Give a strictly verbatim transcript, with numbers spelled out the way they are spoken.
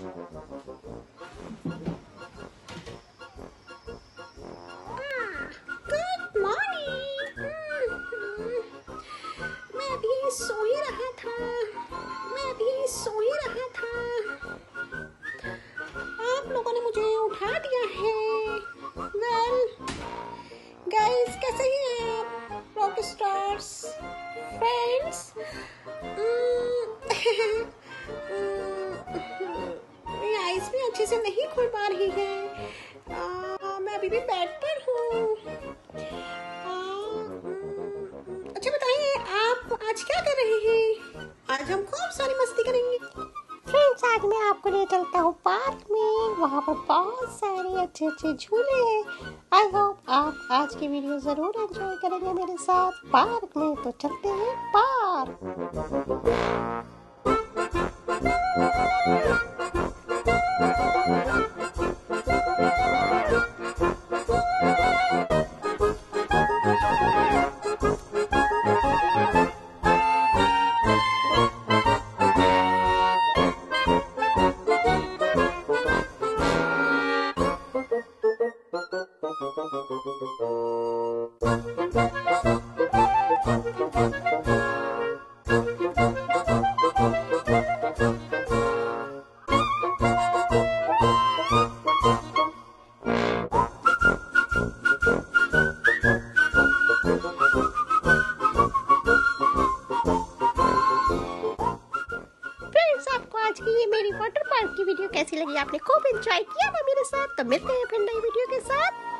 Good morning. मैं भी सो ही रहा था मैं भी सो ही रहा था आप लोगों ने मुझे उठा दिया है। वेल गाइस, कैसे हैं आप रॉक स्टार्स फ्रेंड्स? मेरी आईज भी अच्छे से नहीं खुल पा रही है। आ, मैं अभी भी बेड पर हूँ। अच्छा बताइए, आप आज क्या कर रहे हैं? आज हम खूब सारी मस्ती करेंगे फ्रेंड्स। आज मैं आपको ले चलता हूँ पार्क में। वहाँ पर बहुत सारे अच्छे अच्छे झूले हैं। आई होप आप आज की वीडियो जरूर एंजॉय करेंगे मेरे साथ पार्क में। तो चलते हैं पार्क। आज की ये मेरी वाटर पार्क की वीडियो कैसी लगी? आपने खूब एंजॉय किया ना मेरे साथ? तो मिलते हैं फिर नई वीडियो के साथ।